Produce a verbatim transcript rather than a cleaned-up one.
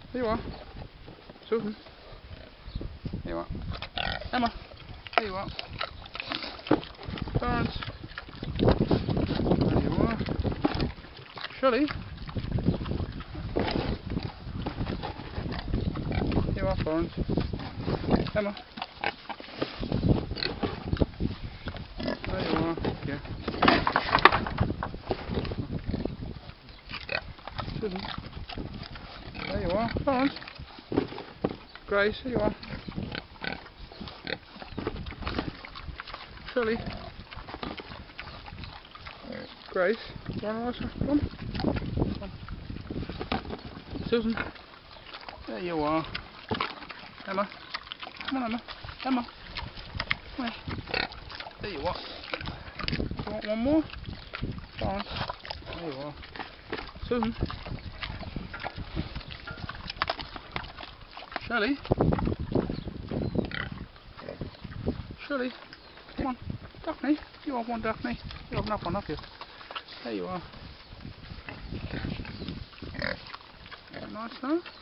There you are. Susan. There you are. Emma. There you are. Florence. There you are. Shelley. There you are, Florence. Emma. There you are. Yeah. Susan. There you are. Florence. Grace, there you are. Shelley. Grace. You want to Come on. Come on. Susan. There you are. Emma. Come on, Emma. Emma. Come here. There you are. You want one more? Florence. There you are. Susan. Shelley. Shelley. Come on. Daphne. You have one, Daphne. You have enough one, have you? There you are. Nice, huh?